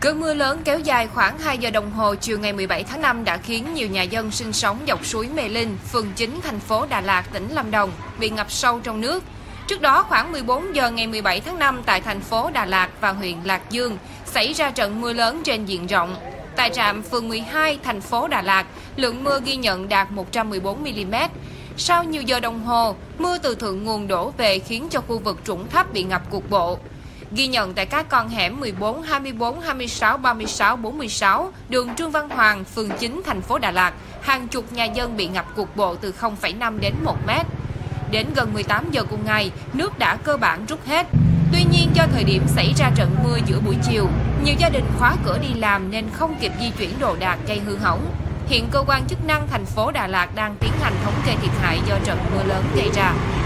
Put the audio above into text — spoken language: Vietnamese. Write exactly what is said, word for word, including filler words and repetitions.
Cơn mưa lớn kéo dài khoảng hai giờ đồng hồ chiều ngày mười bảy tháng năm đã khiến nhiều nhà dân sinh sống dọc suối Mê Linh, phường chín, thành phố Đà Lạt, tỉnh Lâm Đồng bị ngập sâu trong nước. Trước đó, khoảng mười bốn giờ ngày mười bảy tháng năm tại thành phố Đà Lạt và huyện Lạc Dương xảy ra trận mưa lớn trên diện rộng. Tại trạm phường mười hai, thành phố Đà Lạt, lượng mưa ghi nhận đạt một trăm mười bốn mi-li-mét. Sau nhiều giờ đồng hồ, mưa từ thượng nguồn đổ về khiến cho khu vực trũng thấp bị ngập cục bộ. Ghi nhận tại các con hẻm mười bốn, hai mươi bốn, hai mươi sáu, ba mươi sáu, bốn mươi sáu, đường Trương Văn Hoàng, phường chín, thành phố Đà Lạt, hàng chục nhà dân bị ngập cục bộ từ không phẩy năm đến một mét. Đến gần mười tám giờ cùng ngày, nước đã cơ bản rút hết. Tuy nhiên, do thời điểm xảy ra trận mưa giữa buổi chiều, nhiều gia đình khóa cửa đi làm nên không kịp di chuyển đồ đạc gây hư hỏng. Hiện cơ quan chức năng thành phố Đà Lạt đang tiến hành thống kê thiệt hại do trận mưa lớn gây ra.